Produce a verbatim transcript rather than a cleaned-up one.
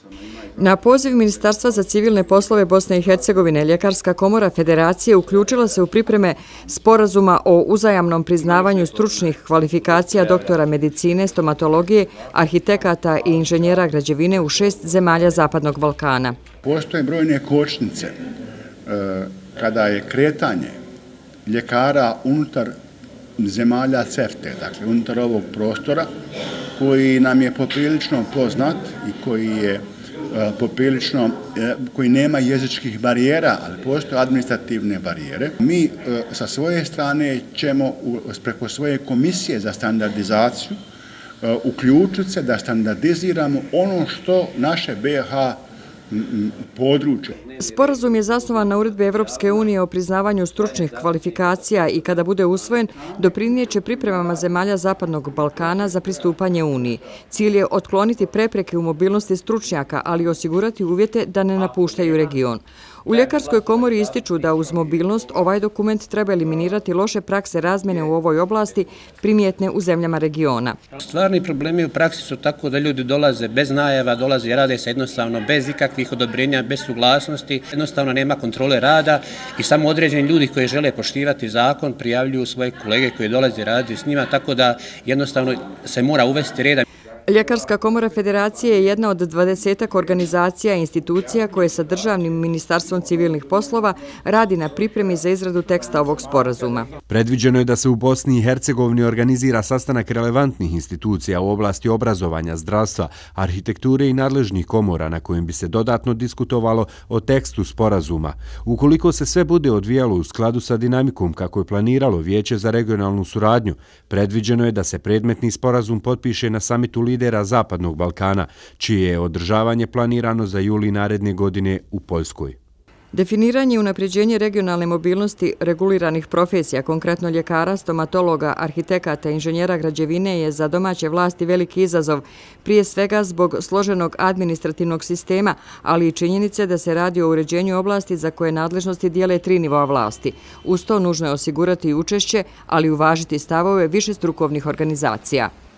Na poziv Ministarstva za civilne poslove Bosne i Hercegovine, Ljekarska komora Federacije uključila se u pripreme sporazuma o uzajamnom priznavanju stručnih kvalifikacija doktora medicine, stomatologije, arhitekata i inženjera građevine u šest zemalja Zapadnog Balkana. Postoje brojne kočnice kada je kretanje ljekara unutar zemalja CEFTA, dakle unutar ovog prostora koji nam je poprilično poznat i koji je poprilično, koji nema jezičkih barijera, ali postoje administrativne barijere. Mi sa svoje strane ćemo preko svoje komisije za standardizaciju uključiti se da standardiziramo ono što naše B iH područje. Sporazum je zasnovan na uredbi Evropske unije o priznavanju stručnih kvalifikacija i kada bude usvojen, doprinijeće pripremama zemalja Zapadnog Balkana za pristupanje Uniji. Cilj je otkloniti prepreke u mobilnosti stručnjaka, ali i osigurati uvjete da ne napuštaju region. U Ljekarskoj komori ističu da uz mobilnost ovaj dokument treba eliminirati loše prakse razmjene u ovoj oblasti primjetne u zemljama regiona. Stvarni problemi u praksi su tako da ljudi dolaze bez najava, dolaze i rade se jednostavno bez ikakvih odobrenja, bez suglasnosti, jednostavno nema kontrole rada i samo određeni ljudi koji žele poštivati zakon prijavljuju svoje kolege koji dolaze raditi s njima, tako da jednostavno se mora uvesti reda. Ljekarska komora Federacije je jedna od dvadesetak organizacija i institucija koje sa Državnim ministarstvom civilnih poslova radi na pripremi za izradu teksta ovog sporazuma. Predviđeno je da se u Bosni i Hercegovini organizira sastanak relevantnih institucija u oblasti obrazovanja, zdravstva, arhitekture i nadležnih komora na kojem bi se dodatno diskutovalo o tekstu sporazuma. Ukoliko se sve bude odvijalo u skladu sa dinamikom kako je planiralo Vijeće za regionalnu suradnju, predviđeno je da se predmetni sporazum potpiše na samitu lidera Zapadnog Balkana, čije je održavanje planirano za juli naredne godine u Poljskoj. Definiranje i unapređenje regionalne mobilnosti reguliranih profesija, konkretno ljekara, stomatologa, arhitekata i inženjera građevine je za domaće vlasti veliki izazov, prije svega zbog složenog administrativnog sistema, ali i činjenice da se radi o uređenju oblasti za koje nadležnosti dijele tri nivoa vlasti. Uz to nužno je osigurati i učešće, ali uvažiti stavove više strukovnih organizacija.